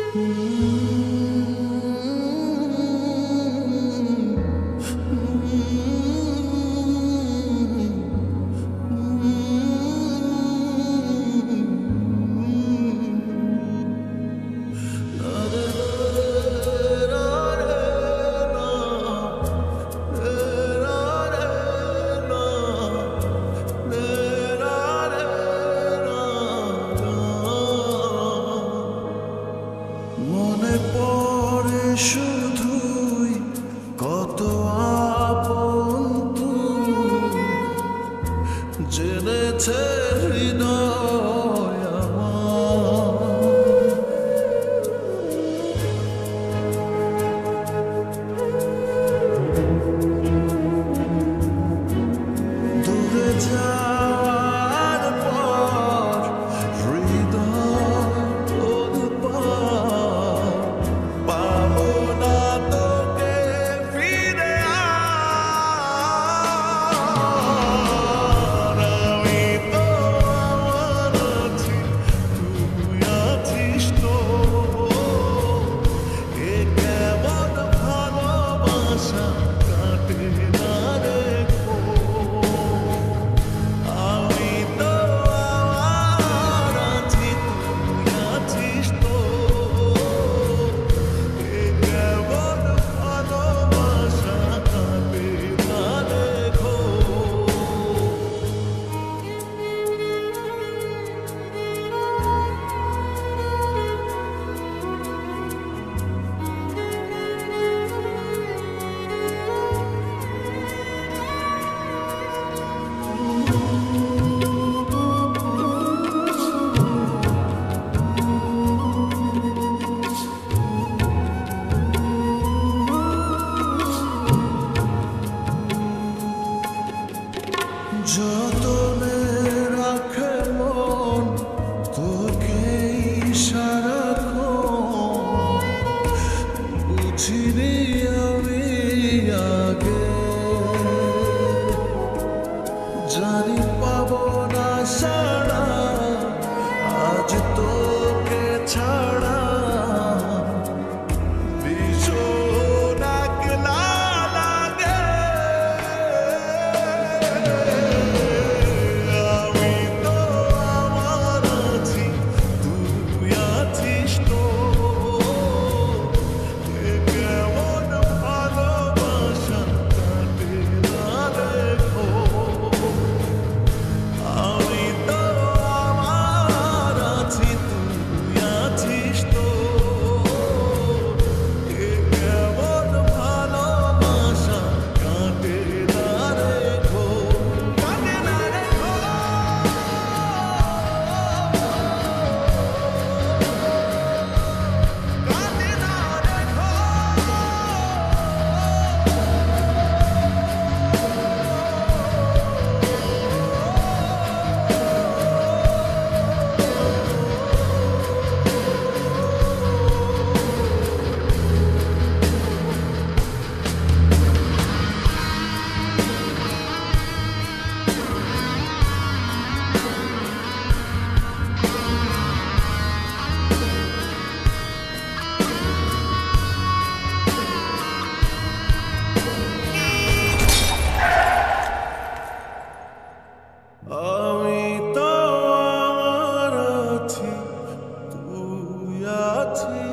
মনে পড়ে শুধুই কত আপন তুই জেনেছে হৃদয় আমার। দূরে যাওয়ার পর হৃদয় পাবো না তোকে ফিরে আর আমি তো আমার আছি তুই আছিস তো এ কেমন ভালোবাসা কাটে না রে আমি তো আমার আছি তুই আছিস তো যতনে রাখে মন তোকে সারাক্ষণ বুঝিনি আমি আগে জানি পাবো না সারা আজ তোকে ছাড়া ভীষণ একলা লাগে। আমি তো আমার আছি তুই আছিস।